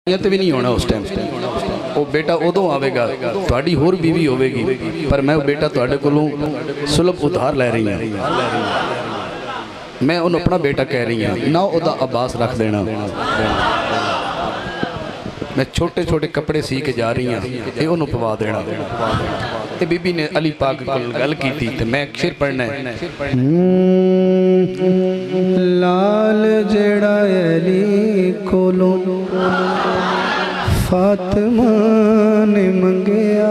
تے بھی نہیں ہونا اس ٹائم وہ بیٹا ادو آئے گا تہاڈی ہور بیوی ہوے گی پر میں وہ بیٹا تہاڈے کولوں سلب ادھار لے رہی ہوں میں انہوں اپنا بیٹا کہہ رہی ہوں نہ او دا عباس رکھ دینا میں چھوٹے چھوٹے کپڑے سی کے جا رہی ہوں اے انہوں پوا دینا تے بی بی نے علی پاک کو گل کی تھی تے میں شعر پڑھنا ہے لال جڑا علی کولو فاطمہ نے منگیا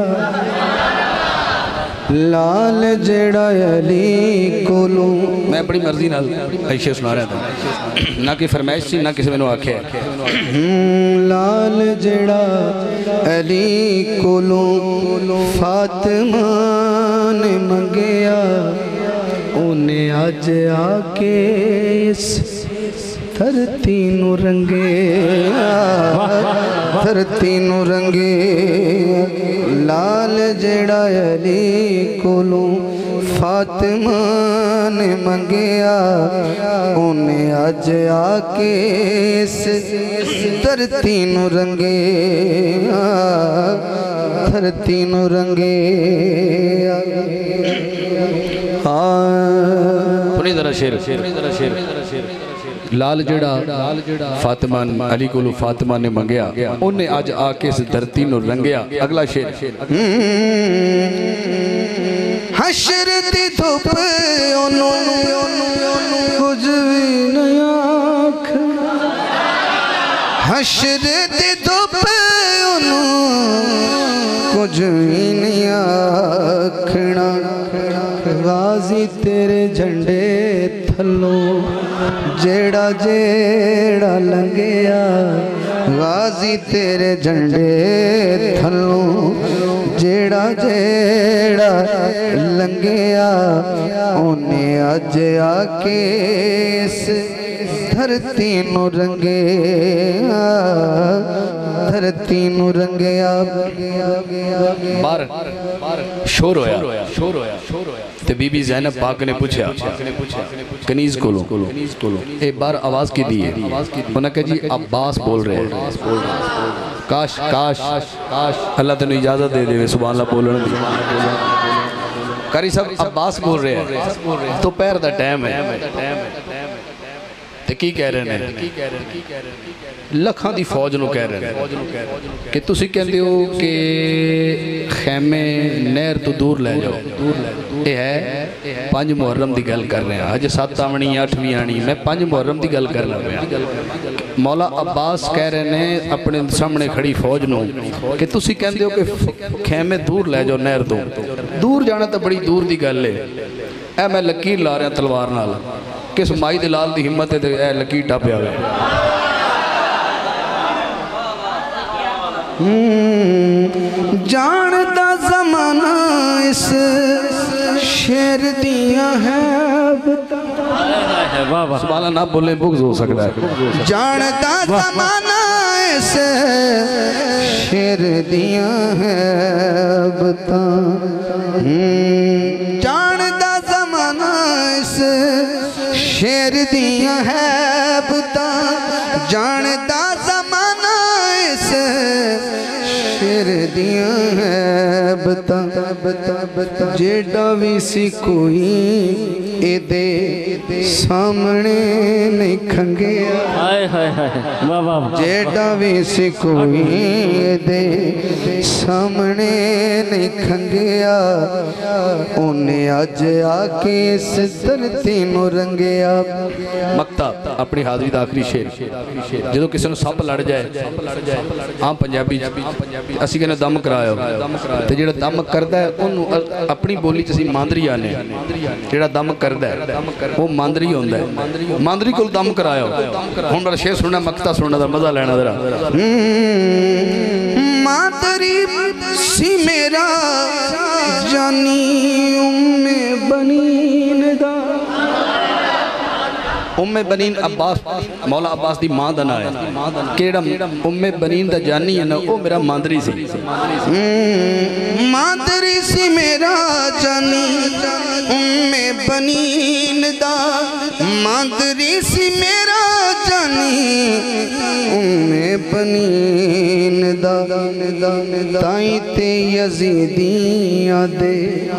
لال جڑا علی کولو میں بڑی مرضی نال عائشہ سنا رہا تھا نہ کہ فرمائش سی نہ کسی میں نے آکھے لال جڑا علی کولو فاطمہ نے منگیا انہیں آج آکے اس دھرتی نو رنگے دھرتی نو رنگے لال جڑا علی کولو فاطمہ نے منگیا انہیں آج آکے اس دھرتی نو رنگے دھرتی نو رنگے سنی ذرا شعر لال جڑا فاطمہ علی کولو فاطمہ نے منگیا انہیں آج آکے اس دھرتی نو رنگیا اگلا شعر حشر دی دھوپ انہوں کچھ بھی نہیں آکھنا حشر دی دھوپ انہوں کچھ بھی نہیں آکھنا غازی تیرے جھنڈے تھلو جیڑا جیڑا لنگیا غازی تیرے جھنڈے تھلو جیڑا جیڑا لنگیا انہیں آج آکے اس دھرتی نو رنگیا دھرتی نو رنگیا بار شور ہویا تے بی بی زینب پاک نے پوچھا کنیز کولو اے بار آواز کی دیئے انہوں نے کہا جی عباس بول رہے ہیں کاش کاش اللہ تنہیں اجازت دے دے سبحان اللہ بولنے دی کاری صاحب عباس بول رہے ہیں تو پیر دا ٹائم ہے تے کی کہہ رہے ہیں لکھاں دی فوج نو کہہ رہے ہیں کہ تسی کہندے ہو کہ خیمے نہر تو دور لے جاؤ یہ ہے 5 محرم دی گل کر رہے ہیں آج 7 آمنی 8ویں آنی میں 5 محرم دی گل کر رہے ہیں مولا عباس کہہ رہے ہیں اپنے سامنے کھڑی فوج نو کہ تسی کہندے ہو کہ خیمے دور لے جاؤ نہر تو دور جانا تو بڑی دور دی گل ہے اے میں لکیر لا رہا تلوار نال کس مائی دلال دی حمت ہے اے لکیر ٹاپے آگئے جانتا زمانہ اس شیر دیا ہے سبحان اللہ نہ بولیں بغض ہو سکتا ہے جانتا زمانہ اس شیر دیا ہے بتا جانتا زمانہ اس شیر دیا ہے بتا جانتا زمانہ اس شیر دیا ہے بتا جیڑا بھی سی کوئی اے دے سامنے نہیں کھنگیا جیڑا بھی سی کوئی اے دے سامنے نہیں کھنگیا انہیں آج آکے اس دھرتی نو رنگیا مقطع اپنی حاضری دا آخری شعر جدو کسی نے سپ لڑ جائے عام پنجابی اسی کہنے دم کرایا تو جیڑا دم کردہ ہے انہوں اپنی بولی جیسی ماندری آنے جیڑا دم کردہ ہے وہ ماندری ہوندہ ہے ماندری کو دم کرایا ہم بڑا شعر سننا مقطع سننا دا مزہ لینا ذرا ماندری سی میرا جانی بنین دا بنین عباس مولا عباس دی ماں دا نا ہے کیڑا بنین دا جانی ہے نا او میرا ماندری سی ماندری سی میرا جانی بنین دا ماندری سی میرا جانی بنین دا تائیں تے یزیدیاں دے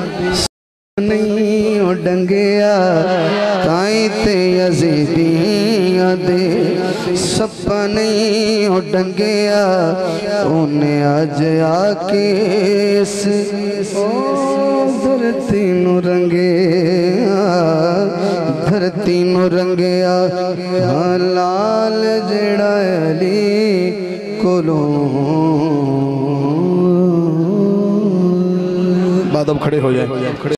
نہیں او ڈنگیا تائیں تے یزیدیاں دے سپا نہیں او ڈنگیا انہیں آج آکے اس دھرتی نو رنگیا دھرتی نو رنگیا لال جڑا علی کولوں بعد اب کھڑے ہو جائیں